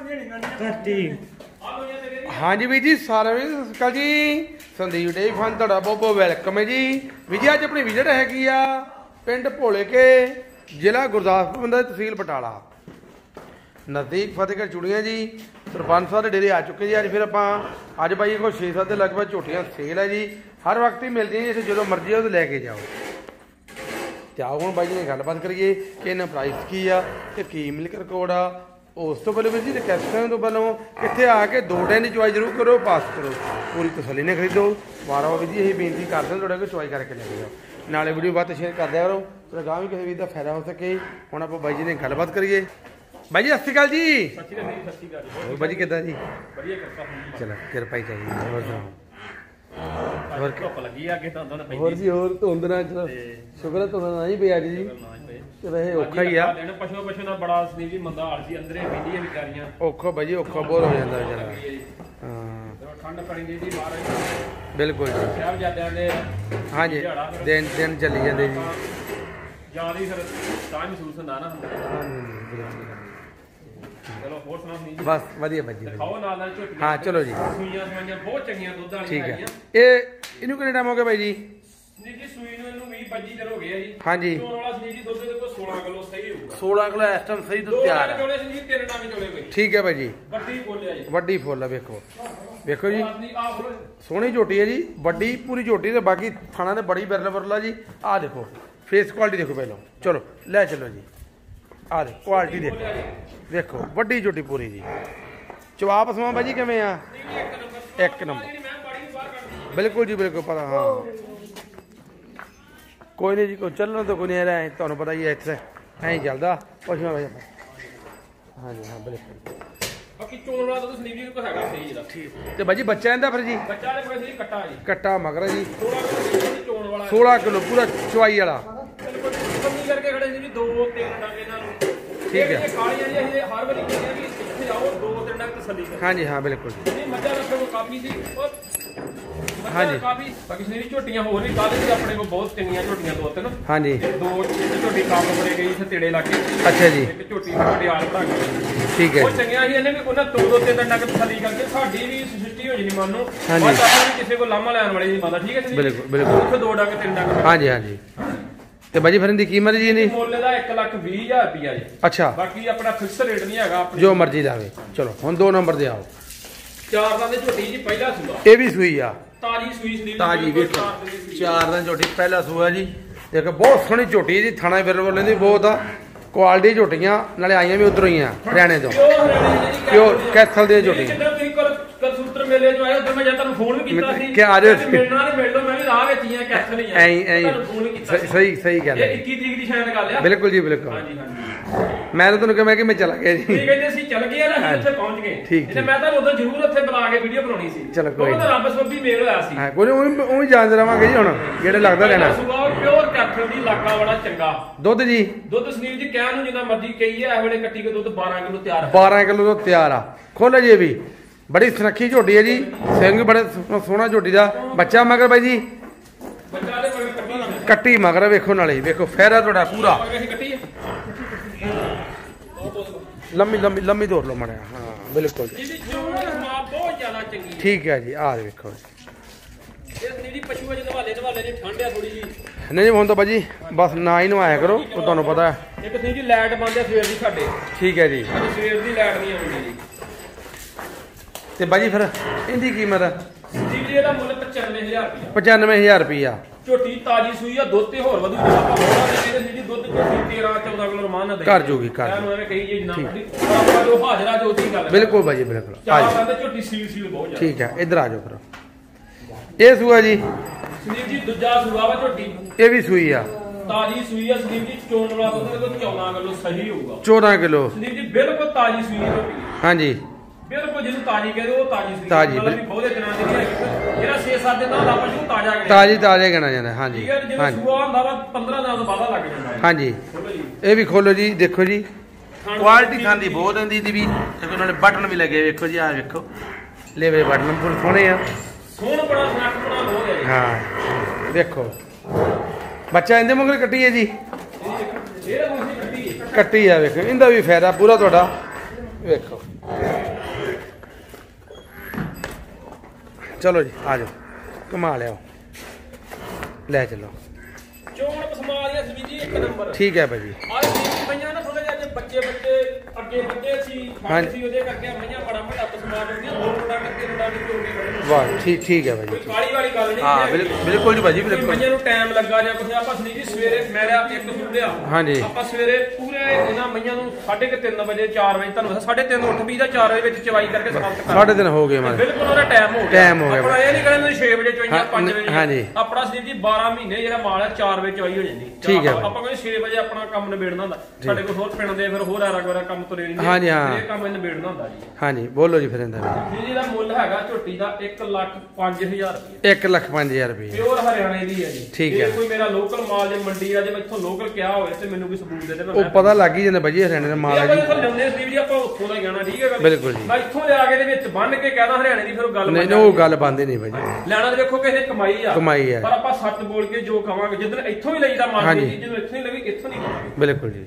हाँ जी वीर जी सारे भी सत श्री अकाल जी। संदीप डेयरी फार्म तुहाडा बहुत बहुत वेलकम है जी। वीर जी अज अपनी विजिट हैगी आ पिंड भोले के जिला गुरदासपुर तहसील बटाला नज़दीक फतेहगढ़ चूड़ियाँ जी। सरपंच साहब डेरे आ चुके जी। अज फिर आप अज भाई को 6-7 के लगभग झोटियाँ सेल है जी। हर वक्त ही मिल जाए इतने जो मर्जी हो लैके जाओ। तो आओ हम भाई जी ने गलबात करिए कि इन्हें प्राइस की आ कि मिल्क रिकॉर्ड आ। उस तो पहले भी जी रिक्वेस्ट तो पहलों इतने आके 2 टाइम की चुवाई जरूर करो, पास करो, पूरी तसली ने खरीदो। बार बार भी यही बेनती करते हैं थोड़ा कि चुवाई करके लेके जाओ। नाले वीडियो बात शेयर कर दिया करो तो गाँव भी किसी भी का फायदा हो सके। हम आप भाई जी ने गलबात करिए। भाई जी सत श्री अकाल जी। भाई जी किदा जी? चलो कृपा ही चाहिए। और सुनाओ होर जी होर धुंद ना चलो शुक्र है धुंद नहीं पई अज जी। वैसे औखा ही आ औखा भाई जी औखा बहुत हो जाता बेचारा। बिल्कुल जी हाँ जी दिन दिन चली जाते जी। बस वधिया भाजी हाँ चलो जी ठीक है। ये इनू कितने टाइम हो गया भाई जी? हाँ जी 16 किलो इस टाइम सही दूध तैयार है। ठीक है भाई जी वड्डी फुल है। वेखो वेखो जी सोहनी झोटी है जी वड्डी पूरी झोटी। तो बाकी थाना ने बड़ी बिरला बिरला जी। आ देखो फेस क्वालिटी देखो पहले। चलो ले चलो जी आ देखो क्वालिटी देखो देखो वड्डी झोटी पूरी जी। चवा पसमा भाई जी किवें आ? एक नंबर बिल्कुल जी बिल्कुल पता। हाँ कोई नहीं जी कोई चलना तो कोई नहीं रहा तुहानू पता ही है इतने ऐ चलता पशुआ भाई। हाँ जी हाँ बिल्कुल तो भाई जी बच्चा इंदा फिर जी कट्टा मगर जी 16 किलो पूरा चवाई वाला। ठीक है हाँ जी हाँ बिल्कुल हाँ जी बाकी झोटियां होर भी कल भी अपने को बहुत चंगियां झोटियां दो तीन। हाँ जी 2 झोटी काम बड़े गई इत्थे तेड़े लाके। अच्छा जी एक झोटी पटियाल भरा गई। ठीक है वो चंगियां ही इन्हें भी उन्हें 2-2 दिन तक तसल्ली करके साडी भी सृष्टि हो जानी मानो। हाँ जी बस आपने भी किसी को लामा लैन वाले नहीं मानदा। ठीक है बिल्कुल बिल्कुल उसे 2 डंग 3 डंग। हाँ जी हाँ जी ਤੇ ਬਾਜੀ ਫਿਰ ਇਹਦੀ ਕੀਮਤ ਜੀ ਇਹਦੀ ਮੁੱਲ ਦਾ 1,20,000 ਰੁਪਿਆ ਜੀ। ਅੱਛਾ ਬਾਕੀ ਆਪਣਾ ਫਿਕਸ ਰੇਟ ਨਹੀਂ ਹੈਗਾ ਜੋ ਮਰਜ਼ੀ ਲਾਵੇ। ਚਲੋ ਹੁਣ 2 ਨੰਬਰ ਦੇ ਆਓ। 4 ਦਾ ਝੋਟੀ ਜੀ ਪਹਿਲਾ ਸੂਆ ਇਹ ਵੀ ਸੂਈ ਆ ਤਾਜੀ ਸੂਈ ਸੰਦੀਪ ਤਾਜੀ ਵੇਖੋ 4 ਦਾ ਝੋਟੀ ਪਹਿਲਾ ਸੂਆ ਜੀ। ਦੇਖੋ ਬਹੁਤ ਸੋਹਣੀ ਝੋਟੀ ਜੀ ਥਾਣਾ ਬਿਰਲ ਲੈਂਦੀ ਬਹੁਤ ਆ ਕੁਆਲਿਟੀ ਝੋਟੀਆਂ ਨਾਲੇ ਆਈਆਂ ਵੀ ਉਧਰੋਂ ਹੀ ਆ ਹਰਿਆਣੇ ਤੋਂ ਪਿਓਰ ਕੈਥਲ ਦੇ ਝੋਟੀ। ਕਲਸੂਤਰ ਮੇਲੇ ਜੋ ਆਇਆ ਉਧਰ ਮੈਂ ਜਾਂ ਤੁਹਾਨੂੰ ਫੋਨ ਵੀ ਕੀਤਾ ਸੀ ਕਿ ਆ ਜਾਓ ਮਿਲਣਾ ਨਹੀਂ ਮਿਲਦਾ ਮੈਂ ਵੀ ਰਾਹ ਵਿੱਚ ਹੀ ਆ ਕੈਥਲ ਹੀ ਆ ਤੁਹਾਨੂੰ ਫੋਨ ਕੀਤਾ ਸਹੀ ਸਹੀ ਗੱਲ ਹੈ। 21 ਤਰੀਕ ਦੀ ਸ਼ਾਇਦ ਗੱਲ ਆ। ਬਿਲਕੁਲ ਜੀ ਬਿਲਕੁਲ ਹਾਂਜੀ ਹਾਂਜੀ ਮੈਂ ਤਾਂ ਤੁਹਾਨੂੰ ਕਿਹਾ ਕਿ ਮੈਂ ਚਲਾ ਗਿਆ ਜੀ। ਠੀਕ ਹੈ ਜੀ ਅਸੀਂ ਚੱਲ ਗਏ ਨਾ ਅਸੀਂ ਉੱਥੇ ਪਹੁੰਚ ਗਏ। ਠੀਕ ਤੇ ਮੈਂ ਤਾਂ ਉਦੋਂ ਜ਼ਰੂਰ ਉੱਥੇ ਬੁਲਾ ਕੇ ਵੀਡੀਓ ਬਣਾਉਣੀ ਸੀ। ਚਲੋ ਕੋਈ ਉਹ ਤਾਂ ਰੱਬ ਸਬੱਬੀ ਮੇਲ ਹੋਇਆ ਸੀ। ਹਾਂ ਕੋਈ ਉਹ ਵੀ ਜਾਣਦੇ ਰਵਾਂਗੇ ਜੀ ਹੁਣ ਜਿਹੜੇ ਲੱਗਦਾ ਰਹਿਣਾ। ਸੁਭਾਅ ਪਿਓਰ ਕੈਥਲ ਦੀ ਇਲਾਕਾ ਬੜਾ ਚੰਗਾ ਦੁੱਧ ਜੀ। ਦੁੱਧ ਸੁਨੀਲ ਜੀ ਕਹਿਣ ਨੂੰ ਜਿੰਨਾ ਮਰਜ਼ੀ ਕਹੀਏ ਇਹ ਵੇਲੇ ਕੱਟੀ ਕੇ ਦੁੱਧ 12 ਕਿਲੋ ਤਿਆਰ ਹੈ। 12 ਕਿਲੋ ਤੋਂ ਤਿਆਰ ਆ। ਖੋਲੋ ਜੀ ਵੀ बड़ी सुरक्षी झोटी है जी। सिंग बड़े सोहना झोटी का बच्चा मगर भाई जी कट्टी मगर वेखो नाले वेखो फेरा थोड़ा पूरा लम्मी लम्मी लम्मी दौड़ लो मड़िया। हाँ बिल्कुल ठीक है जी। आ वेखो नहीं हम तो भाजी बस ना ही नवाया करो तो तुहानू पता है। एक जी लाइट बंद है सवेर दी साडे। ठीक है जी सवेर दी लाइट नहीं आउंदी जी। ਤੇ ਬਾਜੀ ਫਿਰ ਇਹਦੀ ਕੀਮਤ ਜੀ ਇਹਦਾ ਮੁੱਲ 95,000 ਰੁਪਿਆ। 95,000 ਰੁਪਿਆ। ਝੋਟੀ ਤਾਜੀ ਸੂਈ ਆ ਦੁੱਧ ਤੇ ਹੋਰ ਵਧੂ ਆਪਾਂ ਹੋਣਾ ਤੇ ਇਹਦੇ ਦੁੱਧ ਝੋਟੀ 13-14 ਕਿਲੋ ਰਮਾਨ ਨਾਲ ਦੇ ਕਰ ਜੂਗੀ ਕਰ ਇਹਨੂੰ ਐਵੇਂ ਕਹੀ ਜੇ ਨਾ ਆਪਾਂ ਜੋ ਹਾਜ਼ਰਾ ਜੋ ਦੀ ਗੱਲ ਬਿਲਕੁਲ ਬਾਜੀ ਬਿਲਕੁਲ। ਆ ਜੀ ਝੋਟੀ ਸੀਲ ਬਹੁਤ ਜ਼ਿਆਦਾ। ਠੀਕ ਹੈ ਇੱਧਰ ਆ ਜਾਓ ਫਿਰ। ਇਹ ਸੂਆ ਜੀ ਸੰਦੀਪ ਜੀ ਦੂਜਾ ਸੂਆ ਵਾ ਝੋਟੀ ਇਹ ਵੀ ਸੂਈ ਆ ਤਾਜੀ ਸੂਈ ਆ ਸੰਦੀਪ ਜੀ। ਚੋਣ ਵਾਲਾ ਦੁੱਧ ਦੇਖੋ 14 ਕਿਲੋ ਸਹੀ ਹੋਊਗਾ। 14 ਕਿਲੋ ਸੰਦੀਪ ਜੀ ਬਿਲਕੁਲ ਤਾਜੀ ਸੂਈ ਝੋਟੀ। ਹਾਂਜੀ ਬਿਲਕੁਲ ਜਿਹਨੂੰ ਤਾਜੀ ਕਹਿੰਦੇ ਉਹ ਤਾਜੀ ਸੂਈ। ਤਾਜੀ ਬਹੁਤੇ ਦਿਨਾਂ ਦੀ ਨਹੀਂ ਹੈਗੀ ਜਿਹੜਾ 6-7 ਦਿਨਾਂ ਦਾ ਪਸ਼ੂ ਤਾਜ਼ਾ ਕਹਿੰਦੇ ਤਾਜੀ ਤਾਜ਼ੇ ਕਹਿਣਾ ਜਾਂਦਾ। ਹਾਂਜੀ ਹਾਂਜੀ ਸੂਆ ਹੁੰਦਾ ਵਾ 15 ਦਿਨਾਂ ਤੋਂ ਬਾਅਦ ਲੱਗ ਜਾਂਦਾ। ਹਾਂਜੀ ਇਹ ਵੀ ਖੋਲੋ ਜੀ ਦੇਖੋ ਜੀ ਕੁਆਲਿਟੀ ਖਾਂਦੀ ਬਹੁਤ ਆਂਦੀ ਦੀ ਵੀ ਦੇਖੋ ਨਾਲੇ ਬਟਨ ਵੀ ਲੱਗੇ ਵੇਖੋ ਜੀ। ਆ ਵੇਖੋ ਲੇਵੇ ਬਟਨ ਪੂਰੇ ਸੋਹਣੇ ਆ ਸੋਹਣ ਬੜਾ ਸਨੱਖ ਬਣਾ ਬਹੁਤ ਹੈ। ਹਾਂ ਦੇਖੋ ਬੱਚਾ ਇਹਦੇ ਮਗਰ ਕੱਟੀ ਹੈ ਜੀ। ਇਹਦਾ ਕੋਈ ਕੱਟੀ ਕੱਟੀ ਆ ਵੇਖੋ ਇਹਦਾ ਵੀ ਫਾਇਦਾ ਪੂਰਾ ਤੁਹਾਡਾ ਵੇਖੋ ਚਲੋ ਜੀ ਆ ਜਾਓ ਘੁਮਾ ਲਿਆਓ ਲੈ ਚਲੋ ਚੋਣ ਪਸਮਾਰੀਆਂ ਸਵੀ ਜੀ ਇੱਕ ਨੰਬਰ ਠੀਕ ਹੈ ਭਾਜੀ ਆਹ ਜੀ ਮਈਆਂ ਨਾ ਥੋੜੇ ਜਿਹੇ ਬੱਚੇ ਅੱਗੇ ਵੱਡੇ ਸੀ ਹਾਂਜੀ। ਸੀ ਉਹਦੇ ਕਰਕੇ ਮਈਆਂ ਬੜਾ ਵੱਡਾ ਪਸਮਾਰ ਹੁੰਦੀਆਂ ਦੋ ਮੁੰਡਾ ਕਰਕੇ ਮੁੰਡਾ ਦੀ ਚੋਣੀ ਬਣੀ ਵਾਹ ਠੀਕ ਹੈ ਭਾਜੀ ਕੋਈ ਕਾਲੀ ਵਾਲੀ ਗੱਲ ਨਹੀਂ ਹਾਂ ਬਿਲਕੁਲ ਜੀ ਭਾਜੀ ਬਿਲਕੁਲ ਮਈਆਂ ਨੂੰ ਟਾਈਮ ਲੱਗਾ ਜਾਂ ਕੁਝ ਆਪਾਂ ਸਨੀ ਜੀ ਸਵੇਰੇ ਮੇਰਾ ਇੱਕ ਸੁਣਿਆ ਹਾਂਜੀ ਆਪਾਂ ਸਵੇਰੇ ਪੂਰੇ ਇਹਨਾਂ ਮਈਆਂ ਨੂੰ 3:30 ਵਜੇ 4 ਵਜੇ ਤੁਹਾਨੂੰ 3:30 ਉੱਠ ਵੀ ਦਾ 4 ਵਜੇ ਵਿੱਚ ਚਵਾਈ ਕਰਕੇ ਸਮਾਪਤ ਕਰ 3:30 ਹੋ ਗਏ ਮਾਰੇ ਬਿਲਕੁਲ ਉਹਦਾ ਟਾਈਮ ਹੋ ਗਿਆ ਆਪਣਾ ਇਹ ਨਹੀਂ ਕਹਿੰਦੇ 6 ਵਜੇ ਚਵਾਈਆਂ 5 ਵਜੇ ਹਾਂਜੀ ਆਪਣਾ ਸਨੀ ਜੀ 12 ਮਹੀਨੇ ਜਿਹੜਾ ਮਾਲ ਹੈ 4 ਵਜੇ ਚਵਾਈ ਹੋ ਜਾਂਦੀ ਠੀਕ ਹੈ ਆਪਾਂ ਕਹਿੰਦੇ 6 ਵਜੇ ਆਪਣਾ ਕੰਮ ਨਿਬੇੜਨਾ ਹੁੰਦਾ ਸਾਡੇ ਕੋਲ ਹੋਰ ਪਿੰਡ ਦੇ ਫਿਰ ਹੋਰ ਆਰਾ ਗੋਰਾ ਕੰਮ ਤੁਰੇ ਨਹੀਂ ਹਾਂਜੀ ਹਾਂ ਇਹ ਕੰਮ ਨਿਬੇੜਨਾ ਹੁੰਦਾ ਜੀ ਹਾਂਜੀ ਬੋਲੋ ਜੀ ਫਿਰ ਇਹਦਾ ਜੀ ਦਾ ਮੁੱਲ ਹੈਗਾ ਝੋਟੀ ਦਾ 1,05,000 ਰੁਪਏ 1,05,000 ਰੁਪਏ ਪਿਓਰ ਹਰਿਆਣੇ ਦੀ ਹੈ ਜੀ ਠੀਕ ਹੈ। ਕੋਈ ਮੇਰਾ ਲੋਕਲ ਮਾਲ ਜੇ ਮੰਡੀ ਆ ਜੇ ਮੈਥੋਂ ਲੋਕਲ ਕਿਹਾ ਹੋਵੇ ਤੇ ਮੈਨੂੰ ਕੋਈ ਸਬੂਤ ਦੇ ਦੇ ਉਹ ਪਤਾ ਲੱਗ ਹੀ ਜਾਂਦਾ ਭਾਜੀ ਹਰਿਆਣੇ ਦਾ ਮਾਲ ਹੈ ਜੀ ਆਪਾਂ ਲਿਆਉਂਦੇ ਸੀ ਵੀ ਆਪਾਂ ਉੱਥੋਂ ਦਾ ਜਾਣਾ ਠੀਕ ਹੈ ਗੱਲ ਬਿਲਕੁਲ ਜੀ ਮੈਂ ਇੱਥੋਂ ਲਿਆ ਕੇ ਦੇ ਵਿੱਚ ਬੰਨ ਕੇ ਕਹਿਦਾ ਹਰਿਆਣੇ ਦੀ ਫਿਰ ਉਹ ਗੱਲ ਨਹੀਂ ਉਹ ਗੱਲ ਬੰਦੇ ਨਹੀਂ ਭਾਜੀ ਲੈਣਾ ਤੇ ਦੇਖੋ ਕਿਸੇ ਕਮਾਈ ਆ ਕਮਾਈ ਹੈ ਪਰ ਆਪਾਂ ਸੱਚ ਬੋਲ ਕੇ ਜੋ ਕਵਾਂਗੇ ਜਿੱਦਣ ਇੱਥੋਂ ਹੀ ਲਈਦਾ ਮਾਲ ਦੀ ਜਦੋਂ ਇੱਥੋਂ ਹੀ ਲਵੀ ਇੱਥੋਂ ਨਹੀਂ ਕਰਾਂਗੇ ਬਿਲਕੁਲ ਜੀ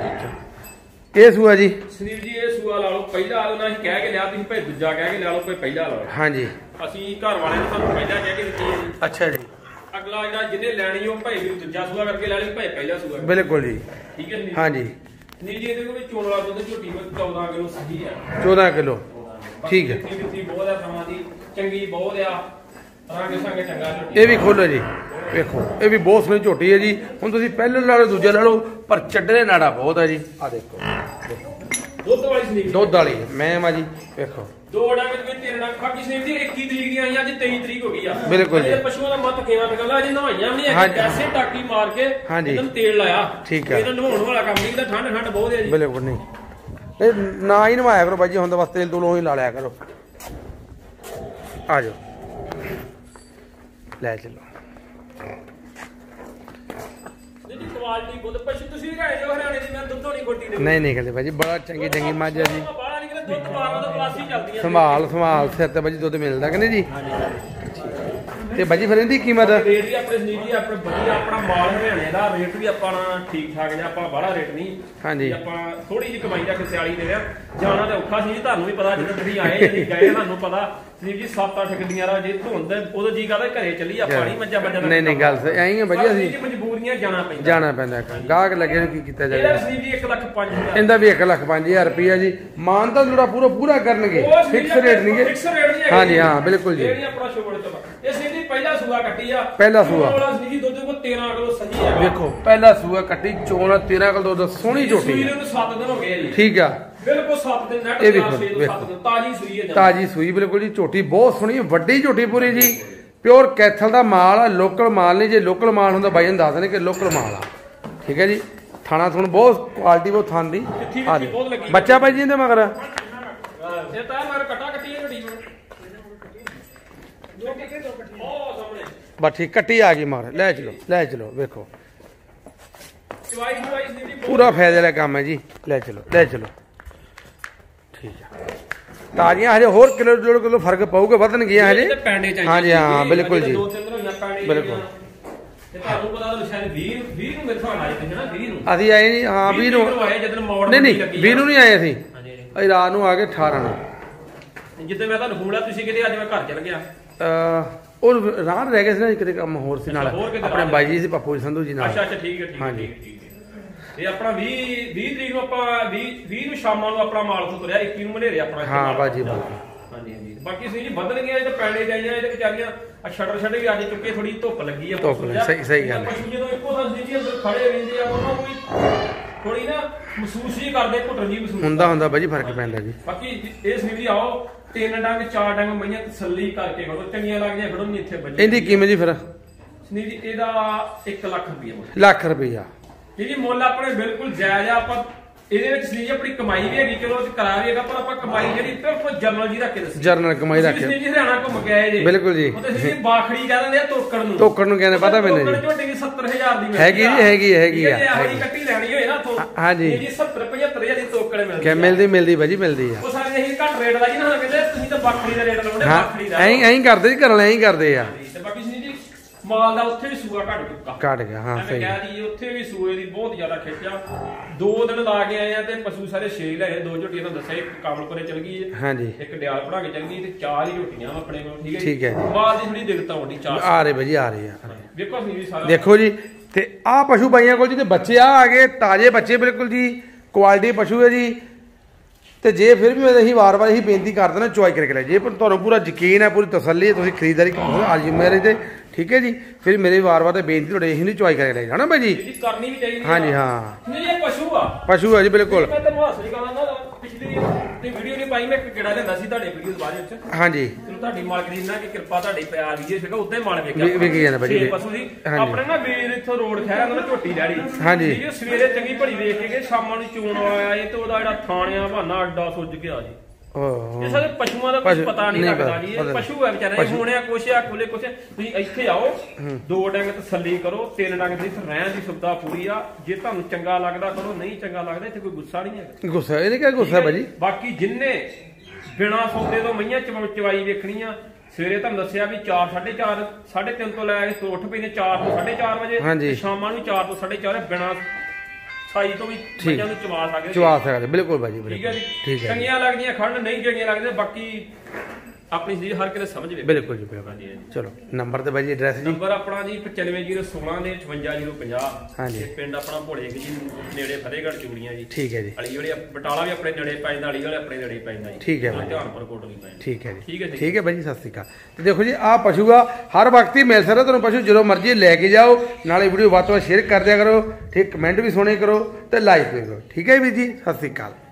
ਇਹ ਸੂਆ ਜੀ ਸੁਨੀਲ ਜੀ ਇਹ ਸੂਆ ਲਾ ਲਓ ਪਹਿਲਾ ਉਹਨਾਂ ਅਸੀਂ ਕਹਿ ਕੇ ਲਿਆ ਤੁਸੀਂ ਭਾਈ ਦੂਜਾ ਕਹਿ ਕੇ ਲਿਆ ਲਓ ਕੋਈ ਪਹਿਲਾ ਲਾ ਲਓ ਹਾਂਜੀ ਅਸੀਂ ਘਰ ਵਾਲੇ ਨੂੰ ਤੁਹਾਨੂੰ ਪਹਿਲਾ ਕਹਿ ਕੇ ਦਿੱਤੀ ਹੈ ਜੀ ਅੱਛਾ ਜੀ ਅਗਲਾ ਜਿਹੜਾ ਜਿਹਨੇ ਲੈਣੀ ਉਹ ਭਾਈ ਵੀ ਦੂਜਾ ਸੂਆ ਕਰਕੇ ਲੈ ਲਈ ਭਾਈ ਪਹਿਲਾ ਸੂਆ ਬਿਲਕੁਲ ਜੀ ਠੀਕ ਹੈ ਸੁਨੀਲ ਹਾਂਜੀ ਸੁਨੀਲ ਜੀ ਇਹਦੇ ਕੋਲ ਚੋਣ ਵਾਲਾ ਦੁੱਧ ਝੋਟੀ ਵਿੱਚ 14 ਕਿਲੋ ਸਹੀ ਆ 14 ਕਿਲੋ ਠੀਕ ਹੈ ਮਿੱਠੀ ਬਹੁਤ ਆ ਸਮਾਂ ਦੀ ਚੰਗੀ ਬਹੁਤ ਆ ਰੰਗ ਸੰਗ ਚੰਗਾ ਝੋਟੀ ਇਹ ਵੀ ਖੋਲੋ ਜੀ ਵੇਖੋ ਇਹ ਵੀ ਬਹੁਤ ਸੋਹਣੀ ਝੋਟੀ ਹੈ ਜੀ ਹੁਣ ਤੁਸੀਂ ਪਹਿਲੇ ਲਾ ਲਓ ਦੂਜਾ ਲਾ ਲਓ ਪਰ ਚੱਡੇ ਨਾੜਾ ਬਹੁਤ ਹੈ ਜੀ ਆ ਦੇਖੋ ਦੁੱਧ ਵਾਲੀ ਸੁਨੀਲ ਦੁੱਧ ਵਾਲੀ ਮੈਂ ਮਾ ਜੀ ਵੇਖੋ ਦੋ ਡੰਗ ਵਿੱਚ ਤਿੰਨ ਡੰਗ ਬਾਕੀ ਸੁਨੀਲ ਜੀ 21 ਤਰੀਕ ਦੀ ਆਈ ਅੱਜ 23 ਤਰੀਕ ਹੋ ਗਈ ਆ ਬਿਲਕੁਲ ਜੀ। ਇਹ ਪਸ਼ੂਆਂ ਦਾ ਮੱਤ ਕਿਵੇਂ ਨਿਕਲਦਾ ਜੀ ਨਵਾਈਆਂ ਵੀ ਨਹੀਂ ਹਾਂਜੀ। ਐਸੇ ਟਾਕੀ ਮਾਰ ਕੇ ਹਾਂਜੀ। ਇਹਨਾਂ ਨੂੰ ਤੇਲ ਲਾਇਆ ਠੀਕ ਆ। ਇਹਨਾਂ ਨਵਾਉਣ ਵਾਲਾ ਕੰਮ ਨਹੀਂ ਇਹਦਾ ਠੰਡ ਬਹੁਤ ਹੈ ਜੀ ਬਿਲਕੁਲ ਨਹੀਂ ਇਹ ਨਾ ਹੀ ਨਵਾਇਆ ਕਰੋ ਬਾਜੀ ਹੁਣ ਤਾਂ ਬਸ ਤੇਲ ਤੂਲੋਂ ਹੀ ਲਾ ਲਿਆ ਕਰੋ ਆ ਜਾਓ ਲੈ ਚਲੋ ਜੀ ਕੁਆਲਿਟੀ ਬਹੁਤ ਪਸ਼ੂ ਤੁਸੀਂ ਵੀ ਰਹਿ ਜਾਓ ਹਰਿਆਣੇ ਦੀ ਮੈਂ ਦੁੱਧੋਂ ਨਹੀਂ ਗੋਟੀ ਦੇ ਨਹੀਂ ਕਹਿੰਦੇ ਬਾਜੀ ਬੜਾ ਚੰਗੀ ਮੱਝ ਹੈ ਜੀ ਬਾਹਰ ਨਹੀਂ ਕਿਤੇ ਦੁੱਧ ਬਾਰਾਂ ਦਾ ਪਲਾਸੀ ਚੱਲਦੀ ਆ ਸੰਭਾਲ ਸਿਰ ਤੇ ਬਾਜੀ ਦੁੱਧ ਮਿਲਦਾ ਕਿ ਨਹੀਂ ਜੀ ਤੇ ਬਾਜੀ ਫਿਰ ਇਹਦੀ ਕੀਮਤ ਰੇਟ ਵੀ ਆਪਣੇ ਸੁਨੀਲ ਜੀ ਆਪਣੇ ਵਧੀਆ ਆਪਣਾ ਮਾਲ ਹਰਿਆਣੇ ਦਾ ਰੇਟ ਵੀ ਆਪਾਂ ਠੀਕ ਠਾਕ ਜਿਹਾ ਆਪਾਂ ਬੜਾ ਰੇਟ ਨਹੀਂ ਹਾਂਜੀ ਆਪਾਂ ਥੋੜੀ ਜਿਹੀ ਕਮਾਈ ਰੱਖ ਸਿਆਲੀ ਦੇ ਰਿਆ ਜਾਣਾ ਤਾਂ ਔਖਾ ਸੀ ਜੀ ਤੁਹਾਨੂੰ ਵੀ ਪਤਾ ਜਦੋਂ ਤੁਸੀਂ ਆਏ ਜੀ ਗਏ ਤੁਹਾਨੂੰ ਪਤਾ ਸੁਨੀਲ ਜੀ 7-8 ਗੱਡੀਆਂ ਰਾ ਜੇ ਧੁੰਦ ਉਦੋਂ ਜੀ ਕਰਦਾ ਘਰੇ ਚੱਲੀ ਆਪਾਂ ਨਹੀਂ ਮੱਝਾਂ ਨਹੀਂ ਗੱਲ ਸਹੀ ਐਂ ਹੀ ਹੈ ਬਾਜੀ ਅਸੀਂ ਮਜਬੂਰੀਆਂ ਜਾਣਾ ਪੈਂਦਾ ਗਾਹਕ ਲੱਗੇ ਨੂੰ ਕੀ ਕੀਤਾ ਜਾਵੇ ਇਹਦਾ ਸੁਨੀਲ ਜੀ 1,05,000 ਇਹਦਾ ਵੀ 1,05,000 ਰੁਪਇਆ ਜੀ ਮਾਨ ਤਾਂ ਜਿਹੜਾ ਪੂਰਾ ਕਰਨਗੇ ਫਿਕਸ ਰੇਟ ਨਹੀਂ ਫਿਕਸ ਰੇਟ ਨਹੀਂ ਹਾਂਜੀ ਹਾਂ ਬਿਲਕੁਲ ਜੀ ਇਹ ਨਹੀਂ ਆਪਣਾ ਸ਼ੋਅ ਚਲਾ ਇਹ ਸੁਨੀਲ ਜੀ ਪਹਿਲਾ ਸੂਆ ਕੱਟੀ ਆ ਪਹਿਲਾ ਸੂਆ ਸੁਨੀਲ ਜੀ ਦੁੱਧ ਕੋ 13 ਕਿਲੋ ਸਹੀ ਆ ਵੇਖੋ ਪਹਿਲਾ ਸੂਆ ਕੱਟੀ ਚੋਣ 13 ਕਿਲੋ ਦੁੱਧ ਸੋਹਣੀ ਝੋਟੀ ਸੂਈ ਨੂੰ 7 ਦਿਨ ਹੋ ਗਏ ਜੀ ਠੀਕ ਆ ਬਿਲਕੁਲ 7 ਦਿਨ ਨੈਟ ਇਹ ਵੀ 7 ਦਿਨ ਤਾਜੀ ਸੂਈ ਹੈ ਤਾਜੀ ਸੂਈ ਬਿਲਕੁਲ ਜੀ ਝੋਟੀ ਬਹੁਤ ਸੋਹਣੀ ਵੱਡੀ ਝੋਟੀ ਪੂਰੀ ਜੀ ਪਿਓਰ ਕੈਥਲ ਦਾ ਮਾਲ ਆ ਲੋਕਲ ਮਾਲ ਨਹੀਂ ਜੇ ਲੋਕਲ ਮਾਲ ਹੁੰਦਾ ਬਾਈ ਨੂੰ ਦੱਸ ਦੇਣੇ ਕਿ ਲੋਕਲ ਮਾਲ ਆ ਠੀਕ ਹੈ ਜੀ ਥਾਣਾ ਥੁਣ ਬਹੁਤ ਕੁਆਲਿਟੀ ਬਹੁਤ ਥਾਂ ਦੀ ਆ ਜੀ ਬੱਚਾ ਬਾਈ ਜੀ ਇਹਦੇ ਮਗਰ ਇਹ ਤਾਂ ਮਗਰ ਕਟਾ ਕੱਟੀ ਹੈ ਝੋਟੀ ਨੂੰ ਬਹੁਤ ਸਾਹਮਣੇ ਬਸ ਠੀਕ ਕੱਟੀ ਆ ਗਈ ਮਗਰ ਲੈ ਚਲੋ ਵੇਖੋ ਚਵਾਈ ਸੁਨੀਲ ਜੀ ਪੂਰਾ ਫਾਇਦੇ ਵਾਲਾ ਕੰਮ ਹੈ ਜੀ ਲੈ ਚਲੋ ਠੀਕ ਆ ਤਾਜ਼ੀਆਂ ਹਜੇ ਹੋਰ ਕਿਲੋ 1.5 ਕਿਲੋ ਫਰਕ ਪਊਗਾ ਵਧਣਗੀਆਂ ਹਜੇ ਹਾਂਜੀ ਹਾਂ ਬਿਲਕੁਲ ਜੀ ਦੋ ਤਿੰਨ ਹੋਈਆਂ ਪੈਂਡੇ ਬਿਲਕੁਲ ਤੇ ਤੁਹਾਨੂੰ ਪਤਾ ਤਾਂ ਸ਼ਾਇਦ 20 ਨੂੰ ਮੇਰੇ ਹਿਸਾਬ ਨਾਲ ਆਏ ਤੇ ਨਾ 20 ਨੂੰ ਅਸੀਂ ਆਏ ਨਹੀਂ ਹਾਂ 20 ਨੂੰ ਆਏ ਜਦੋਂ ਮੋੜ ਨਹੀਂ 20 ਨੂੰ ਨਹੀਂ ਆਏ ਅਸੀਂ ਹਾਂਜੀ ਅਸੀਂ ਰਾਤ ਨੂੰ ਆ ਕੇ 18 ਨੂੰ ਜਿੱਦੇ ਮੈਂ ਤੁਹਾਨੂੰ ਫੋਨ ਤੁਸੀਂ ਕਿਤੇ ਅੱਜ ਮੈਂ ਘਰ ਚਲ ਗਿਆ ਉਹ ਰਾਹ ਰਹਿ ਗਏ ਸੀ ਨਾ ਕਿਤੇ ਕੰਮ ਹੋਰ ਸੀ ਨਾਲ ਆਪਣੇ ਬਾਈ ਜੀ ਸੀ ਪੱਪੂ ਸੰਧੂ ਜੀ ਨਾਲ ਅੱਛਾ ਠੀਕ ਹੈ ਹਾਂਜੀ ਇਹ ਆਪਣਾ 20 ਤਰੀਕ ਨੂੰ ਆਪਾਂ 20 ਨੂੰ ਸ਼ਾਮਾਂ ਨੂੰ ਆਪਣਾ ਮਾਲ ਤੋਂ ਤੁਰਿਆ 21 ਨੂੰ ਮਨੇਰੇ ਆਪਣਾ ਹਾਂ ਬਾਜੀ ਹਾਂਜੀ ਬਾਕੀ ਸੀ ਜੀ ਵਧਣ ਗਿਆ ਇਹ ਪੈਂਡੇ ਜਾਈਆਂ ਇਹਦੇ ਵਿਚਾਰੀਆਂ ਆ ਸ਼ਟਰ ਵੀ ਅੱਜ ਚੁੱਕੇ ਥੋੜੀ ਧੁੱਪ ਲੱਗੀ ਆ ਸਹੀ ਗੱਲ ਹੈ ਜਦੋਂ ਇੱਕੋ ਸਾਲ ਜੀ ਅੰਦਰ ਖੜੇ ਰਹਿੰਦੇ ਆ ਉਹਨਾਂ ਨੂੰ ਥੋੜੀ ਨਾ ਮਹਿਸੂਸ ਹੀ ਕਰਦੇ ਘੁੱਟਣ ਜੀ ਮਹਿਸੂਸ ਹੁੰਦਾ ਬਾਜੀ ਫਰਕ ਪੈਂਦਾ ਜੀ ਬਾਕੀ ਇਹ ਸੁਨੀਲ ਜੀ ਆਓ 3 ਡੰਗ 4 ਡੰਗ ਮਈਆਂ ਤਸੱਲੀ ਕਰਕੇ ਖੜੋ ਚੰਗੀਆਂ ਲੱਗਦੀਆਂ ਖੜੋ ਨਹੀਂ ਇੱਥੇ ਬੱਜੀ ਇਹਦੀ ਕੀਮਤ ਜੀ ਫਿਰ ਸੁਨੀਲ ਜੀ ਇਹਦਾ 1 ਲੱਖ ਰੁਪਏ ਲੱਖ ਰੁਪਈਆ ਜੀ ਮੁੱਲ ਆਪਣੇ ਬਿਲਕੁਲ ਜਾਇਜ਼ ਆ ਆਪਾਂ ਇਹਦੇ ਵਿੱਚ ਸੁਨੀਲ ਜੀ ਆਪਣੀ ਕਮਾਈ ਵੀ ਹੈਗੀ ਚਲੋ ਕਰਾ ਵੀ ਹੈਗਾ ਪਰ ਆਪਾਂ ਕਮਾਈ ਜਿਹੜੀ ਬਿਲਕੁਲ ਜਰਨਲ ਜੀ ਰੱਖ ਕੇ ਦੱਸੀ ਜਰਨਲ ਕਮਾਈ ਰੱਖ ਕੇ ਸੁਨੀਲ ਜੀ ਹਰਿਆਣਾ ਘੁੰਮ ਕੇ ਆਏ ਜੀ ਬਿਲਕੁਲ ਜੀ ਉਹ ਤੁਸੀਂ ਬਾਖੜੀ ਕਹਿ ਦਿੰਦੇ ਆ ਤੋਕੜ ਨੂੰ ਕਹਿੰਦੇ ਪਤਾ ਮੈਨੂੰ ਜੀ ਝੋਟੀ 70000 ਦੀ ਹੈਗੀ ਆ ਜੇ ਆਪਣੀ ਕੱਟੀ ਲੈਣੀ ਹੋਏ ਨਾ ਤੋਂ ਹਾਂਜੀ ਜੀ 70 75000 ਦੀ ਤੋਕੜ ਮਿਲਦੀ ਕਿ ਮਿਲਦੀ ਬਾਜੀ ਮਿਲਦੀ ਆ ਉਹ ਸਾਰੇ ਅਸੀਂ ਘੱਟ ਰੇਟ ਦਾ ਜੀ ਨਾ ਕਹਿੰਦੇ ਤੁਸੀਂ ਤਾਂ ਬਾਖੜੀ ਦਾ ਰੇਟ ਲਾਉਂਦੇ ਬਾਖੜੀ ਦਾ ਐਂ ਕਰਦੇ ਜੀ ਕਰਨ ਐਂ ਕਰਦੇ ਆ ਤੇ ਬਾਕੀ ਸੁਨੀਲ ਜੀ ਮਾਲ ਦਾ ਉੱਥੇ ਵੀ ਸੂਆ ਘਟ ਚੁੱਕਾ ਘਟ ਗਿਆ ਹਾਂ ਐਵੇਂ ਸਹੀ ਕਹਿ ਦਈਏ ਉੱਥੇ ਵੀ ਸੂਏ ਦੀ ਬਹੁਤ ਜ਼ਿਆਦਾ ਖਿੱਚਿਆ 2 ਦਿਨ ਲਾ ਕੇ ਆਏ ਆ ਤੇ ਪਸ਼ੂ ਸਾਰੇ 6 ਲਏ 2 ਝੋਟੀਆਂ ਤੁਹਾਨੂੰ ਦੱਸਿਆ ਇੱਕ ਕਾਮਲਪੁਰੇ ਚਲ ਗਈ ਹੈ ਹਾਂਜੀ ਇੱਕ ਡਿਆਲ ਬਣਾ ਕੇ ਚਲ ਗਈ ਤੇ 4 ਹੀ ਝੋਟੀਆਂ ਆਪਣੇ ਕੋਲ ਠੀਕ ਹੈ ਠੀਕ ਹੈ ਜੀ ਮਾਲ ਦੀ ਥੋੜੀ ਦਿੱਕਤ ਆਉਂਦੀ 4 ਆ ਰਹੇ ਭਾਜੀ ਆ ਰਹੇ ਆ ਵੇਖੋ ਅਸੀਂ ਵੀ ਸਾਰਾ ਦੇਖੋ ਜੀ ਤੇ ਆ ਪਸ਼ੂ ਬਾਈਆਂ ਕੋਲ ਜੀ ਤੇ ਬੱਚੇ ਆ ਗਏ ਤਾਜ਼ੇ ਬੱਚੇ ਬਿਲਕੁਲ ਜੀ ਕੁਆਲਿਟੀ ਪਸ਼ੂ ਹੈ ਜੀ ਤੇ ਜੇ ਫਿਰ ਵੀ ਅਸੀਂ ਵਾਰ-ਵਾਰ ਇਹੀ ਬੇਨਤੀ ਕਰਦੇ ਨਾ ਚੁਆਈ ਕਰਕੇ ਲੈ ਜੇ ਪਰ ਤੁਹਾਨੂੰ ਪੂਰਾ ਯਕੀਨ ਹੈ ਪੂਰੀ ਤਸੱਲੀ ਹੈ ਤੁਸੀਂ ਖਰੀਦਦਾਰੀ ਆ ਜੀ ਮੇਰੇ ਤੇ ਠੀਕ ਹੈ ਜੀ ਫਿਰ ਮੇਰੇ ਵਾਰ-ਵਾਰ ਤੇ ਬੇਨਤੀ ਤੁਹਾਡੇ ਇਹੀ ਨਹੀਂ ਚੁਆਈ ਕਰਕੇ ਲੈ ਜਾਣਾ ਭਾਈ ਜੀ ਕਰਨੀ ਵੀ ਚਾਹੀਦੀ ਹਾਂਜੀ ਹਾਂ ਨਹੀਂ ਇਹ ਪਸ਼ੂ ਆ ਪਸ਼ੂ ਹੈ ਜੀ ਬਿਲਕੁਲ ਮੈਂ ਤੁਹਾਨੂੰ ਹੱਸ ਕਹਾਂ ਨਾ ਪਿਛਲੀ ਤੇ ਵੀਡੀਓ ਨਹੀਂ ਪਾਈ ਮੈਂ ਇੱਕ ਕਿਹੜਾ ਲੈਂਦਾ ਸੀ ਤੁਹਾਡੇ ਵੀਡੀਓ ਦੇ ਬਾਅਦ ਵਿੱਚ ਹਾਂਜੀ ਚਲੋ ਤੁਹਾਡੀ ਮਾਲਕ ਦੀ ਨਾ ਕਿ ਕਿਰਪਾ ਤੁਹਾਡੀ ਪਿਆਰ ਵੀ ਸੀਗਾ ਉੱਤੇ ਮਾਲ ਵੇਖਿਆ ਵਿਕੀ ਜਾਂਦਾ ਭਾਜੀ ਪਸ਼ੂ ਦੀ ਆਪਣੇ ਨਾ ਵੀਰ ਇੱਥੋਂ ਰੋਡ ਖੈਰ ਉਹਨਾਂ ਝੋਟੀ ਡੈਡੀ ਹਾਂਜੀ ਠੀਕ ਹੈ ਸਵੇਰੇ ਚੰਗੀ ਭਲੀ ਵੇਖ ਕੇ ਗਏ ਸ਼ਾਮਾਂ ਨੂੰ ਚੂਣ ਆਇਆ ਇਹ ਤੇ ਉਹਦਾ ਜਿਹੜਾ ਥਾਣਿਆ ਬਹਾਨਾ ਅੱਡਾ ਸੁੱਜ ਗਿਆ ਜੀ ਇਹ ਸਾਰੇ ਪਸ਼ੂਆਂ ਦਾ ਕੁਝ ਪਤਾ ਨਹੀਂ ਲੱਗਦਾ ਜੀ ਇਹ ਪਸ਼ੂ ਹੈ ਵਿਚਾਰੇ ਹੋਣਿਆ ਕੁਛ ਆ ਖੁੱਲੇ ਕੁਛ ਤੁਸੀਂ ਇੱਥੇ ਆਓ 2 ਡੰਗ ਤਸੱਲੀ ਕਰੋ 3 ਡੰਗ ਦੀ ਰਹਿਣ ਦੀ ਸੁਵਿਧਾ ਪੂਰੀ ਆ ਜੇ ਤੁਹਾਨੂੰ ਚੰਗਾ ਲੱਗਦਾ ਕਰੋ ਨਹੀਂ ਚੰਗਾ ਲੱਗਦਾ ਇੱਥੇ ਕੋਈ ਗੁੱਸਾ ਨਹੀਂ ਹੈਗਾ ਗੁੱਸਾ ਇਹਨੇ ਕਿਹਾ ਗੁੱਸਾ ਭਾਜੀ ਬਾਕੀ ਜਿੰਨੇ ਬਿਨਾ ਸੌਦੇ ਤੋਂ ਮਈਆਂ ਚਵਾਈ ਵੇਖਣੀ ਆ ਸਵੇਰੇ ਤੁਹਾਨੂੰ ਦੱਸਿਆ ਵੀ 4 4:30 3:30 ਤੋਂ ਲੈ ਕੇ ਉੱਠ ਪੈਨੇ 4 ਤੋਂ 4:30 ਵਜੇ ਸ਼ਾਮਾਂ ਨੂੰ 4 ਤੋਂ 4:30 ਬਿਨਾ ਸਾਈ ਤੋਂ ਵੀ ਮਈਆਂ ਨੂੰ ਚਵਾ ਸਕਦੇ ਬਿਲਕੁਲ ਭਾਜੀ ਠੀਕ ਹੈ ਜੀ ਠੀਕ ਹੈ ਚੰਗੀਆਂ ਲੱਗਦੀਆਂ ਖੰਡ ਨਹੀਂ ਚੰਗੀਆਂ ਲੱਗਦੀਆਂ ਬਾਕੀ ਆਪਣੀ ਚੀਜ਼ ਹਰ ਕਿਸੇ ਸਮਝ ਵੇ ਬਿਲਕੁਲ ਜੀ ਬਿਲਕੁਲ ਚਲੋ ਨੰਬਰ ਤੇ ਭਾਜੀ ਐਡਰੈਸ ਜੀ ਨੰਬਰ ਆਪਣਾ ਜੀ 9501 ਨੇ 55050 ਹਾਂਜੀ ਤੇ ਪਿੰਡ ਆਪਣਾ ਭੋਲੇ ਜੀ ਨੇੜੇ ਫਤਿਹਗੜ੍ਹ ਚੂੜੀਆਂ ਜੀ ਠੀਕ ਹੈ ਜੀ ਅਲੀ ਵਾਲੇ ਬਟਾਲਾ ਵੀ ਆਪਣੇ ਨੇੜੇ ਪੈਂਦਾ ਅਲੀ ਵਾਲੇ ਆਪਣੇ ਨੇੜੇ ਪੈਂਦਾ ਜੀ ਠੀਕ ਹੈ ਭਾਜੀ ਧਿਆਨਪੁਰ ਕੋਟਲੀ ਪੈਂਦਾ ਠੀਕ ਹੈ ਜੀ ਠੀਕ ਹੈ ਜੀ ਠੀਕ ਹੈ ਭਾਜੀ ਸਤਿ ਸ਼੍ਰੀ ਅਕਾਲ ਤੇ ਦੇਖੋ ਜੀ ਆਹ ਪਸ਼ੂ ਆ ਹਰ ਵਕਤ ਹੀ ਮਿਲ ਸਕਦਾ ਤੁਹਾਨੂੰ ਪਸ਼ੂ ਜਦੋਂ ਮਰਜ਼ੀ ਲੈ ਕੇ ਜਾਓ ਨਾਲੇ ਵੀਡੀਓ ਵੱਧ ਤੋਂ ਵੱਧ ਸ਼ੇਅਰ ਕਰ ਦਿਆ ਕਰੋ ਠੀਕ ਕਮੈਂਟ ਵੀ ਸੋਹਣੇ ਕਰੋ ਤੇ ਲਾਈਕ ਵੀ ਕਰੋ ਠੀਕ ਹੈ ਵੀਰ ਜੀ ਸਤਿ ਸ਼੍ਰੀ ਅਕਾਲ